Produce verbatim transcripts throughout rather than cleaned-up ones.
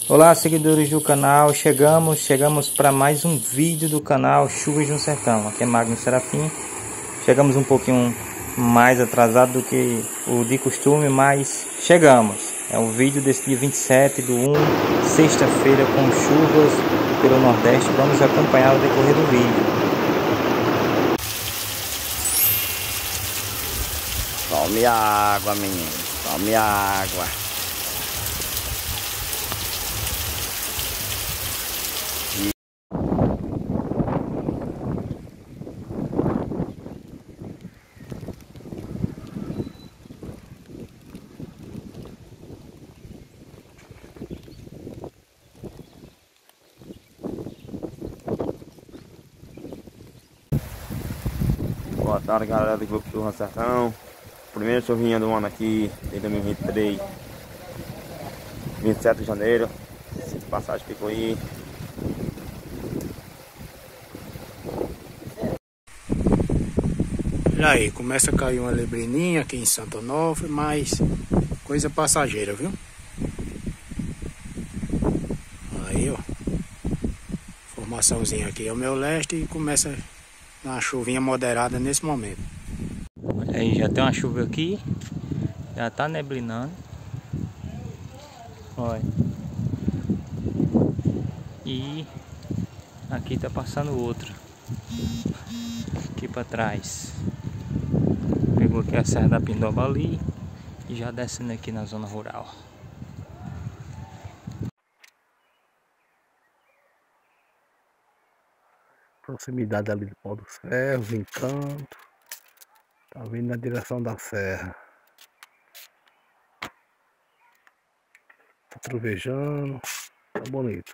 Olá, seguidores do canal, chegamos, chegamos para mais um vídeo do canal Chuvas no Sertão. Aqui é Magno Serafim. Chegamos um pouquinho mais atrasado do que o de costume, mas chegamos. É o vídeo desse dia vinte e sete do um, sexta-feira, com chuvas pelo Nordeste. Vamos acompanhar o decorrer do vídeo. Tome água, menino, tome água. Boa tarde, galera do Grupo Chuvas no Sertão. Primeira chuvinha do ano aqui, em dois mil e vinte e três, vinte e sete de janeiro. Passagem Picuí. Olha aí, começa a cair uma neblininha aqui em Santo Onofre, mas coisa passageira, viu? Aí, ó, formaçãozinha aqui ao meu leste e começa uma chuvinha moderada nesse momento. Olha aí, já tem uma chuva aqui, já tá neblinando. Olha. E aqui tá passando outro aqui para trás. Pegou aqui a Serra da Pindoba ali e já descendo aqui na zona rural. Proximidade ali do Pau dos Ferros, Encanto. Tá vindo na direção da serra. Tá trovejando. Tá bonito.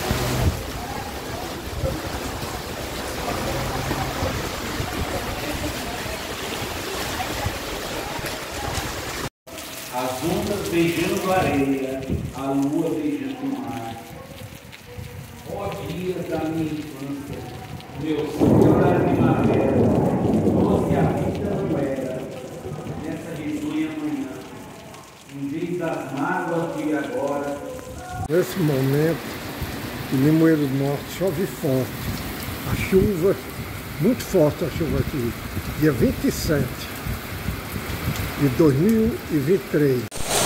As ondas beijando a areia, a lua beijando o mar. Ó dias da minha infância, meu sonho da primavera, doce a vida não era, nessa risonha manhã, em vez das mágoas de agora. Nesse momento, em Limoeiro do Norte, chove forte. A chuva, muito forte a chuva aqui, dia vinte e sete de dois mil e vinte e três.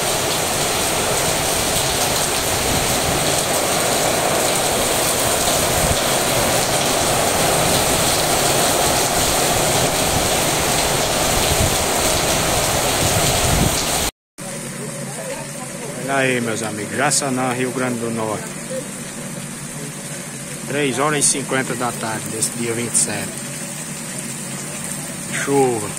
Olha aí, meus amigos, Jaçanã, Rio Grande do Norte. três horas e cinquenta da tarde desse dia vinte e sete. Chuva.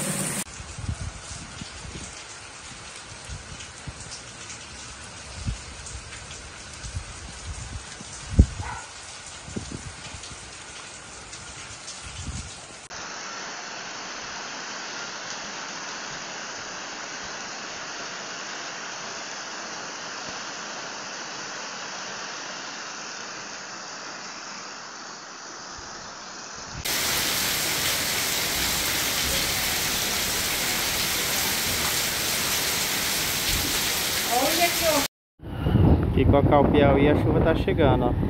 Aqui com a Calpiauí a chuva tá chegando, ó.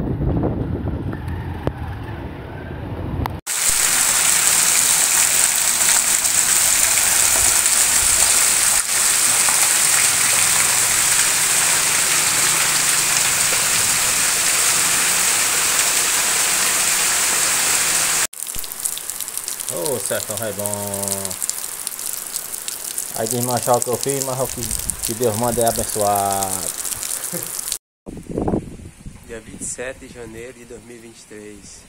Ô, Sertão Redondo. Aí desmanchar o que eu fiz, mas o que, que Deus manda é abençoado. Dia vinte e sete de janeiro de dois mil e vinte e três.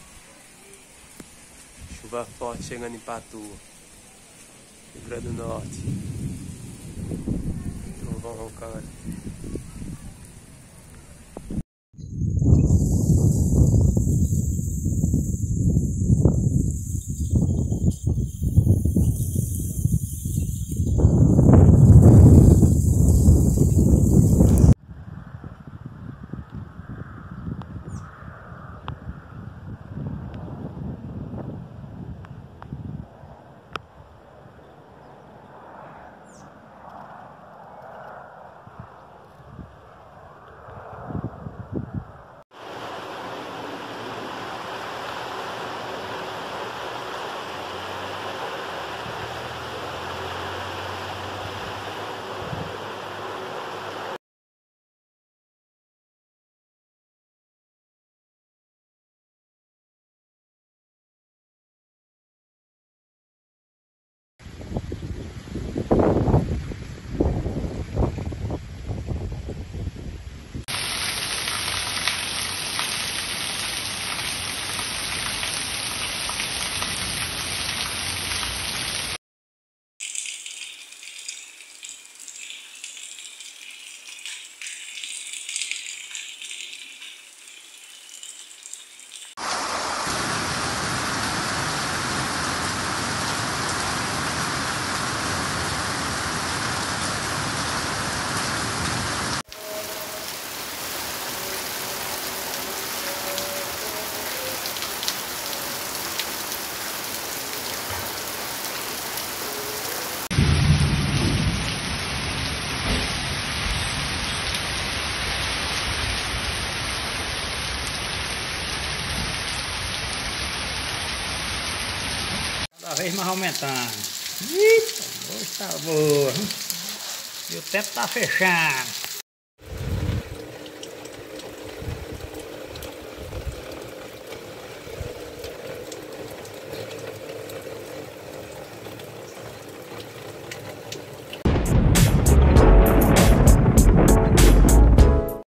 Chuva forte chegando em Patu, Rio Grande do Norte. Trovão roncando. Cada vez mais aumentando. Eita, hoje tá boa. E o teto tá fechado.